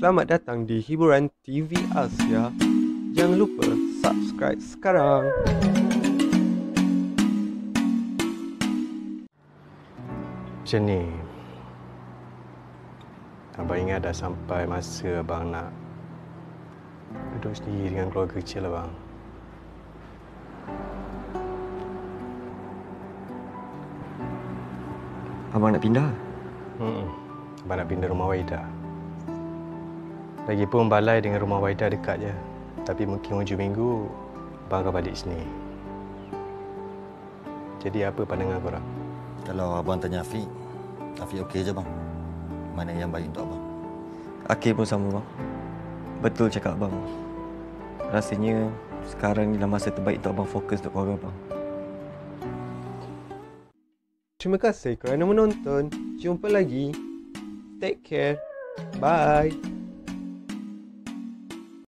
Selamat datang di hiburan TV Asia. Jangan lupa subscribe sekarang. Macam ni, abang ingat dah sampai masa abang nak duduk sendiri dengan keluarga kecil abang. Abang nak pindah? Abang nak pindah rumah Waida. Lagipun balai dengan rumah Waida dekat je. Tapi mungkin hujung minggu, abang akan balik sini. Jadi apa pandangan korang? Kalau abang tanya Afiq, Afiq okey je bang. Mana yang baik untuk abang? Akil pun sama bang. Betul cakap abang. Rasanya sekarang inilah masa terbaik untuk abang fokus untuk keluarga abang. Terima kasih kerana menonton. Jumpa lagi. Take care. Bye.